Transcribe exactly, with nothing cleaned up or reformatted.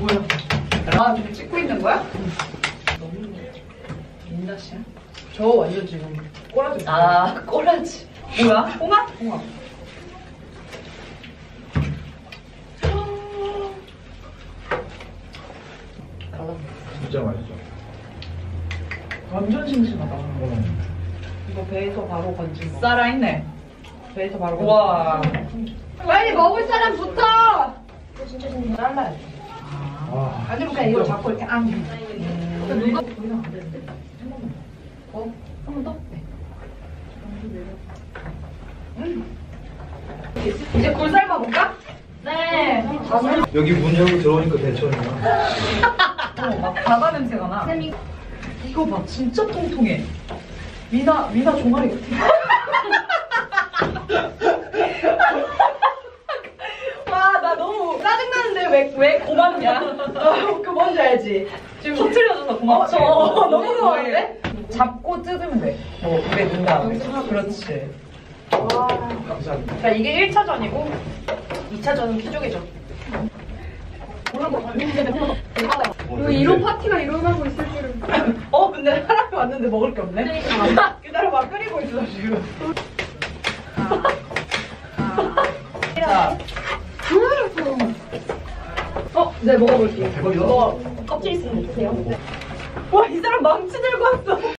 뭐야? 아, 지금 찍고 있는 거야? 너무 민낯이야? 저 완전 지금 꼬라지. 아, 꼬라지. 뭐야? 홍합? 홍합. 갈라. 진짜 맛있어. 완전 싱싱하다. 어. 이거 배에서 바로 건진 거. 살아있네. 배에서 바로 건진 우와. 거. 빨리 먹을 사람 붙어! 진짜 진짜 잘라야지. 아, 아니면 그냥 이거 잡고 이렇게 안. 음. 누가? 더 이상 안 되는데? 한 번만. 어? 한 번 더? 네. 음. 이제 굴 삶아볼까? 네. 여기 문 열고 들어오니까 대천이야. 어, 막 바다 냄새가 나. 쌤이 이거 봐, 진짜 통통해. 미나, 미나 종아리 같아. 와, 나 너무 짜증나는데 왜, 왜 고맙냐? 어, 그 뭔지 알지? 지금 터트려줘서 고맙지. 어, 어, 너무 고마운데? 잡고 뜯으면 돼. 뭐, 물에 넣은 다음에. 그렇지. 와. 감사합니다. 자, 이게 일 차전이고 이 차전은 키조개죠. 어, 이런 파티가 일어나고 있을 줄은. 어, 근데 사람이 왔는데 먹을 게 없네? 기다려봐, 끓이고 있어, 지금. 자, 어, 네, 먹어볼게요. 대박이다. 이거 껍질 있으면 드세요. 와, 이 사람 망치 들고 왔어.